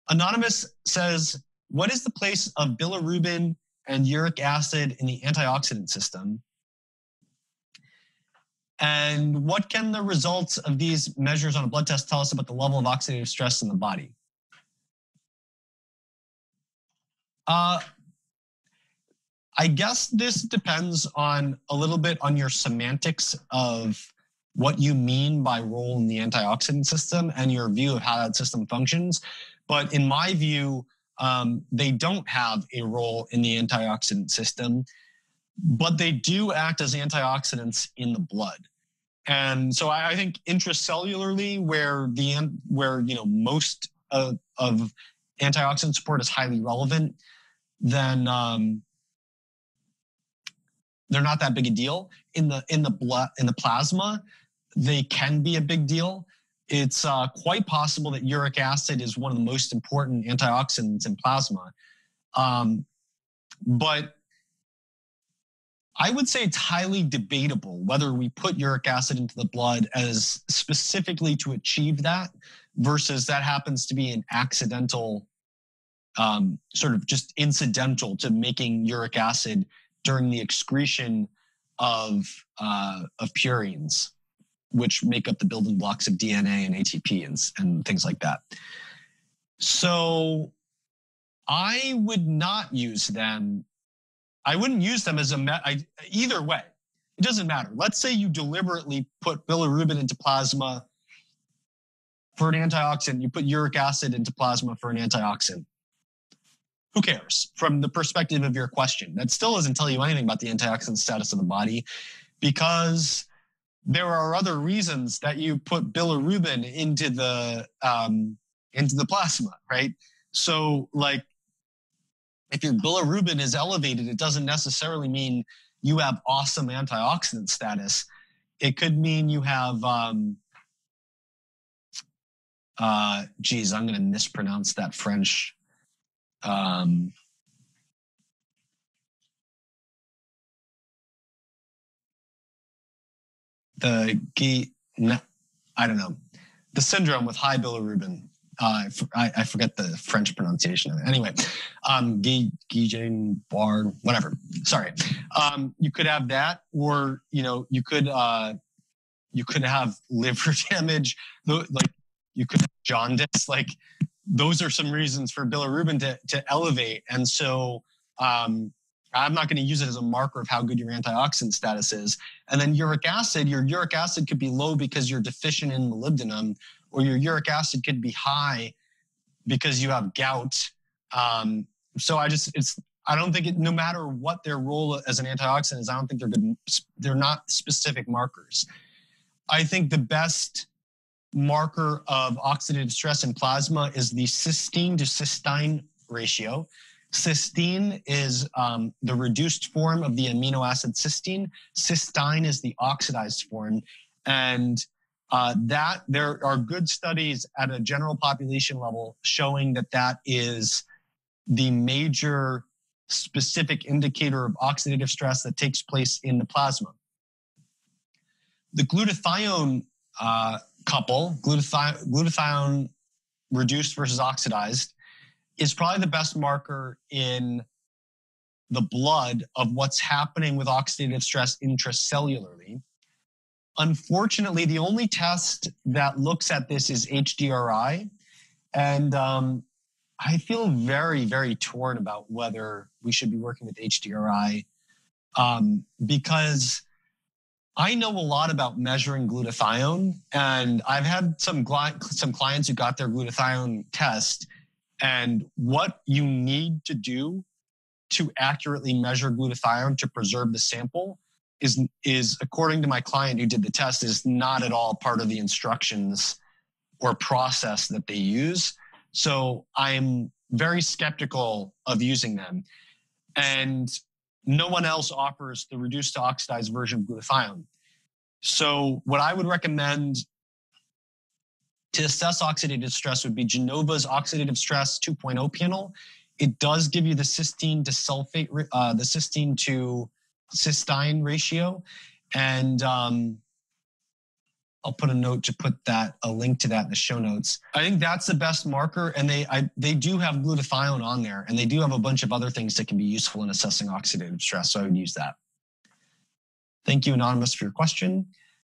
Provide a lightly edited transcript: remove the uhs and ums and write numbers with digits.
Anonymous says, what is the place of bilirubin and uric acid in the antioxidant system? And what can the results of these measures on a blood test tell us about the level of oxidative stress in the body? I guess this depends on a little bit on your semantics of what you mean by role in the antioxidant system and your view of how that system functions. But in my view, they don't have a role in the antioxidant system, but they do act as antioxidants in the blood. And so I think intracellularly, where most of antioxidant support is highly relevant, then they're not that big a deal. In the blood, in the plasma, they can be a big deal. It's quite possible that uric acid is one of the most important antioxidants in plasma. But I would say it's highly debatable whether we put uric acid into the blood as specifically to achieve that versus that happens to be an accidental, sort of just incidental to making uric acid during the excretion of purines, which make up the building blocks of DNA and ATP and things like that. So I would not use them. I wouldn't use them as either way. It doesn't matter. Let's say you deliberately put bilirubin into plasma for an antioxidant. You put uric acid into plasma for an antioxidant. Who cares from the perspective of your question? That still doesn't tell you anything about the antioxidant status of the body, because there are other reasons that you put bilirubin into the plasma, right? So like, if your bilirubin is elevated, it doesn't necessarily mean you have awesome antioxidant status. It could mean you have, geez, I'm going to mispronounce that French. I don't know, the syndrome with high bilirubin. I forget the French pronunciation of it. Anyway, Guillain-Barré, whatever. Sorry. You could have that, or you could have liver damage. Like you could have jaundice. Like those are some reasons for bilirubin to elevate. And so I'm not going to use it as a marker of how good your antioxidant status is. And then uric acid, your uric acid could be low because you're deficient in molybdenum, or your uric acid could be high because you have gout. So I don't think no matter what their role as an antioxidant is, I don't think they're good. They're not specific markers. I think the best marker of oxidative stress in plasma is the cysteine to cysteine ratio. Cysteine is the reduced form of the amino acid cysteine. Cysteine is the oxidized form. And there are good studies at a general population level showing that is the major specific indicator of oxidative stress that takes place in the plasma. The glutathione couple, glutathione reduced versus oxidized, is probably the best marker in the blood of what's happening with oxidative stress intracellularly. Unfortunately, the only test that looks at this is HDRI. And I feel very, very torn about whether we should be working with HDRI because I know a lot about measuring glutathione. And I've had some clients who got their glutathione test. And what you need to do to accurately measure glutathione to preserve the sample is according to my client who did the test, is not at all part of the instructions or process that they use. So I'm very skeptical of using them. And no one else offers the reduced to oxidized version of glutathione. So what I would recommend to assess oxidative stress would be Genova's Oxidative Stress 2.0 panel. It does give you the cysteine to sulfate, the cysteine to cysteine ratio. And I'll put a note to put a link to that in the show notes. I think that's the best marker, and they do have glutathione on there, and they do have a bunch of other things that can be useful in assessing oxidative stress, so I would use that. Thank you, Anonymous, for your question.